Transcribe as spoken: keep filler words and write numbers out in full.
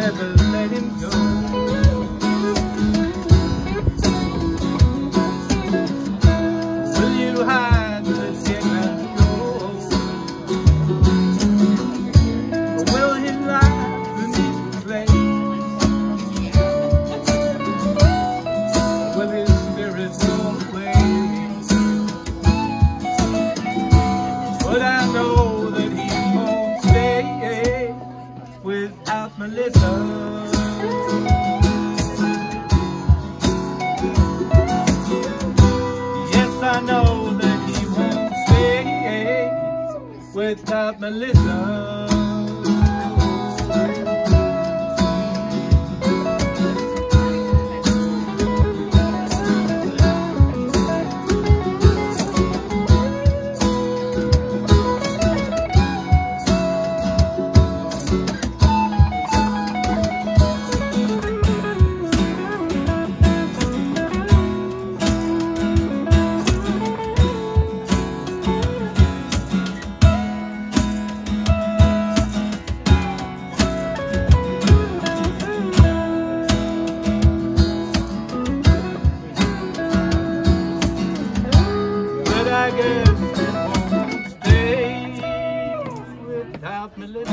never let him go. Will you hide the secret door? Or will he lie beneath the blade? Will his spirit roll away? But I know that he won't stay without Melissa. Yes, I know that he won't stay without Melissa. I guess it won't stay without Melissa.